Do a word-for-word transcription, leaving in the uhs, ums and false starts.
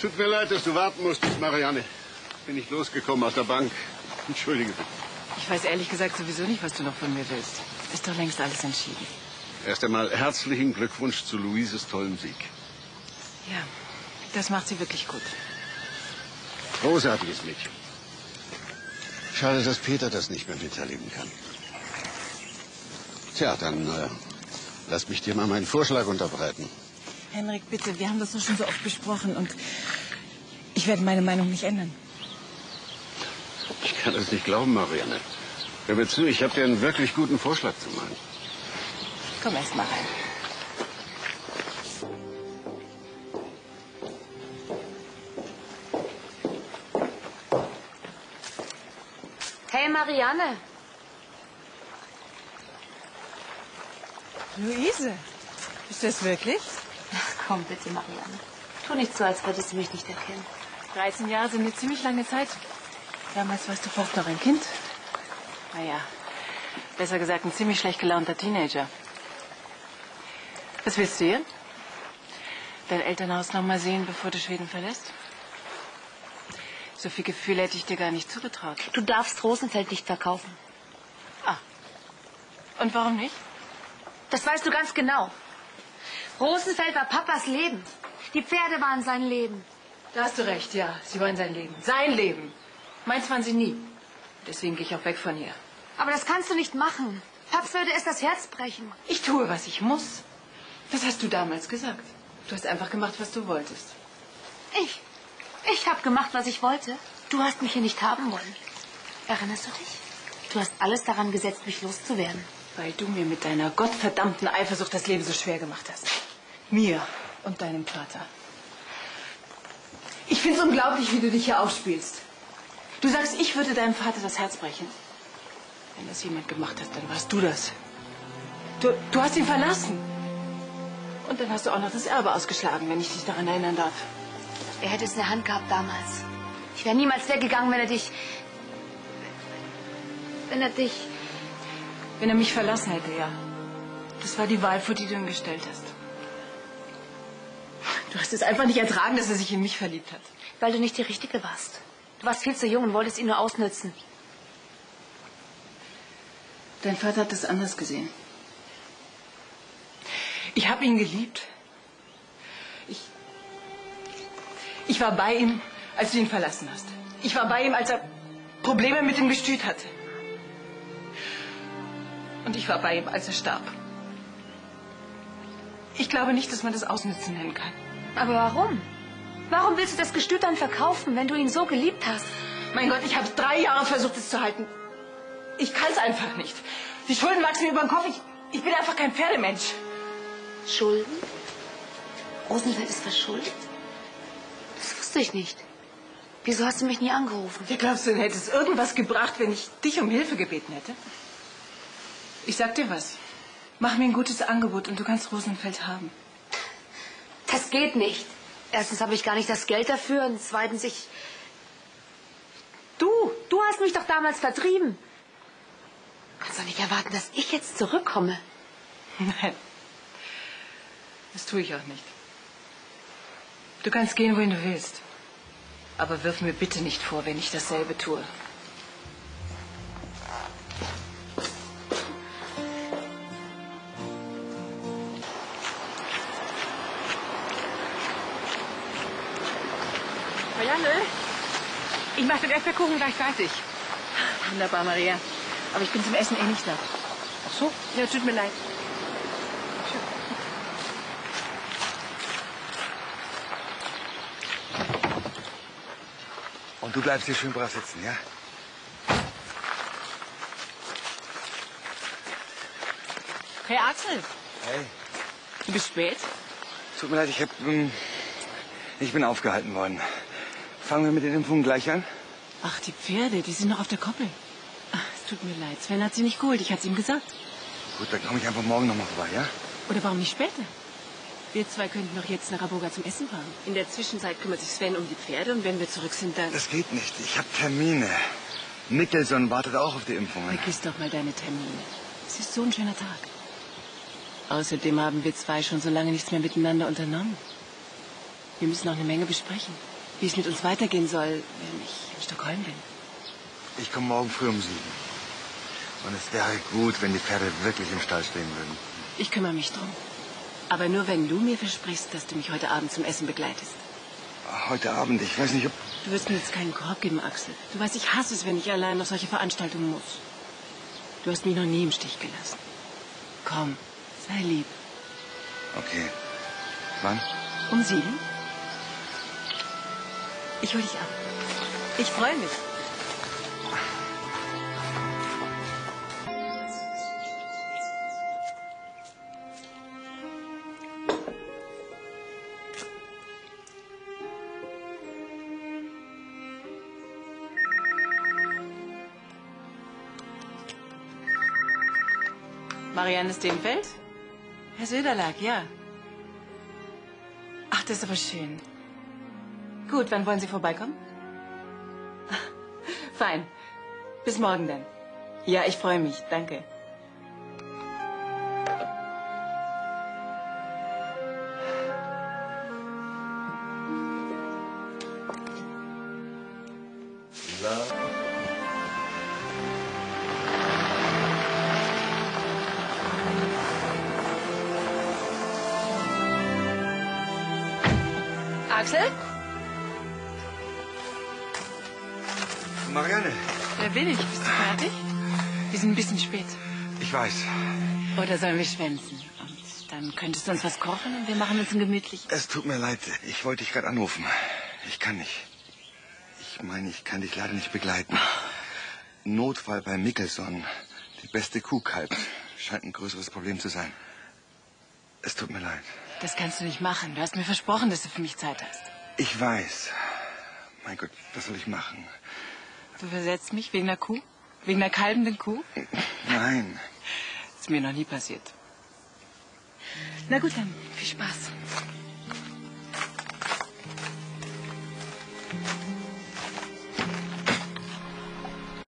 Tut mir leid, dass du warten musstest, Marianne. Bin ich losgekommen aus der Bank. Entschuldige bitte. Ich weiß ehrlich gesagt sowieso nicht, was du noch von mir willst. Ist doch längst alles entschieden. Erst einmal herzlichen Glückwunsch zu Luises tollem Sieg. Ja, das macht sie wirklich gut. Großartiges Mädchen. Schade, dass Peter das nicht mehr miterleben kann. Tja, dann äh, lass mich dir mal meinen Vorschlag unterbreiten. Henrik, bitte, wir haben das doch schon so oft besprochen und ich werde meine Meinung nicht ändern. Ich kann das nicht glauben, Marianne. Hör mir zu, ich habe dir einen wirklich guten Vorschlag zu machen. Komm erst mal rein. Hey, Marianne. Luise, bist du das wirklich? Ach, komm bitte, Marianne. Tu nicht so, als würdest du mich nicht erkennen. dreizehn Jahre sind eine ziemlich lange Zeit. Damals warst du fast noch ein Kind. Naja, besser gesagt ein ziemlich schlecht gelaunter Teenager. Was willst du hier? Dein Elternhaus noch mal sehen, bevor du Schweden verlässt? So viel Gefühl hätte ich dir gar nicht zugetraut. Du darfst Rosenfeld nicht verkaufen. Ah, und warum nicht? Das weißt du ganz genau. Rosenfeld war Papas Leben. Die Pferde waren sein Leben. Da hast du recht, ja. Sie waren sein Leben. Sein Leben. Meins waren sie nie. Deswegen gehe ich auch weg von hier. Aber das kannst du nicht machen. Paps würde es das Herz brechen. Ich tue, was ich muss. Das hast du damals gesagt. Du hast einfach gemacht, was du wolltest. Ich? Ich habe gemacht, was ich wollte. Du hast mich hier nicht haben wollen. Erinnerst du dich? Du hast alles daran gesetzt, mich loszuwerden. Weil du mir mit deiner gottverdammten Eifersucht das Leben so schwer gemacht hast. Mir und deinem Vater. Ich finde es unglaublich, wie du dich hier aufspielst. Du sagst, ich würde deinem Vater das Herz brechen. Wenn das jemand gemacht hat, dann warst du das. Du, du hast ihn verlassen. Und dann hast du auch noch das Erbe ausgeschlagen, wenn ich dich daran erinnern darf. Er hätte es in der Hand gehabt damals. Ich wäre niemals weggegangen, wenn er dich... Wenn er dich... Wenn er mich verlassen hätte, ja. Das war die Wahl, vor die du ihn gestellt hast. Du hast es einfach nicht ertragen, dass er sich in mich verliebt hat. Weil du nicht die Richtige warst. Du warst viel zu jung und wolltest ihn nur ausnützen. Dein Vater hat das anders gesehen. Ich habe ihn geliebt. Ich, ich war bei ihm, als du ihn verlassen hast. Ich war bei ihm, als er Probleme mit dem Gestüt hatte. Und ich war bei ihm, als er starb. Ich glaube nicht, dass man das Ausnützen nennen kann. Aber warum? Warum willst du das Gestüt dann verkaufen, wenn du ihn so geliebt hast? Mein Gott, ich habe drei Jahre versucht, es zu halten. Ich kann es einfach nicht. Die Schulden wachsen mir über den Kopf. Ich, ich bin einfach kein Pferdemensch. Schulden? Rosenfeld ist verschuldet? Das wusste ich nicht. Wieso hast du mich nie angerufen? Wie glaubst du denn, hätte es irgendwas gebracht, wenn ich dich um Hilfe gebeten hätte? Ich sag dir was. Mach mir ein gutes Angebot und du kannst Rosenfeld haben. Das geht nicht. Erstens habe ich gar nicht das Geld dafür und zweitens ich... Du, du hast mich doch damals vertrieben. Kannst doch nicht erwarten, dass ich jetzt zurückkomme. Nein, das tue ich auch nicht. Du kannst gehen, wohin du willst. Aber wirf mir bitte nicht vor, wenn ich dasselbe tue. Marianne, ich mache den Erdbeerkuchen gleich fertig. Wunderbar, Maria. Aber ich bin zum Essen eh nicht da. Ach so? Ja, tut mir leid. Und du bleibst hier schön brav sitzen, ja? Hey, Axel. Hey. Du bist spät? Tut mir leid, ich hab, ähm, ich bin aufgehalten worden. Fangen wir mit den Impfungen gleich an? Ach, die Pferde, die sind noch auf der Koppel. Ach, es tut mir leid. Sven hat sie nicht geholt. Ich hatte es ihm gesagt. Gut, dann komme ich einfach morgen noch mal vorbei, ja? Oder warum nicht später? Wir zwei könnten doch jetzt nach Raboga zum Essen fahren. In der Zwischenzeit kümmert sich Sven um die Pferde und wenn wir zurück sind, dann... Das geht nicht. Ich habe Termine. Nicholson wartet auch auf die Impfungen. Vergiss doch mal deine Termine. Es ist so ein schöner Tag. Außerdem haben wir zwei schon so lange nichts mehr miteinander unternommen. Wir müssen noch eine Menge besprechen. wie es mit uns weitergehen soll, wenn ich in Stockholm bin. Ich komme morgen früh um sieben. Und es wäre gut, wenn die Pferde wirklich im Stall stehen würden. Ich kümmere mich drum. Aber nur, wenn du mir versprichst, dass du mich heute Abend zum Essen begleitest. Heute Abend, ich weiß nicht, ob... Du wirst mir jetzt keinen Korb geben, Axel. Du weißt, ich hasse es, wenn ich allein auf solche Veranstaltungen muss. Du hast mich noch nie im Stich gelassen. Komm, sei lieb. Okay. Wann? Um sieben? Ich hol dich ab. Ich freue mich. Marianne Steenfeld? Herr Söderlag, ja. Ach, das ist aber schön. Gut, wann wollen Sie vorbeikommen? Fein. Bis morgen dann. Ja, ich freue mich. Danke. Axel? Marianne. Wer bin ich? Bist du fertig? Wir sind ein bisschen spät. Ich weiß. Oder sollen wir schwänzen? Und dann könntest du uns was kochen und wir machen uns ein gemütlich. Es tut mir leid. Ich wollte dich gerade anrufen. Ich kann nicht. Ich meine, ich kann dich leider nicht begleiten. Notfall bei Mickelson. Die beste Kuh kalbt. Scheint ein größeres Problem zu sein. Es tut mir leid. Das kannst du nicht machen. Du hast mir versprochen, dass du für mich Zeit hast. Ich weiß. Mein Gott, was soll ich machen? Du versetzt mich wegen einer Kuh? Wegen einer kalbenden Kuh? Nein. Das ist mir noch nie passiert. Na gut, dann viel Spaß.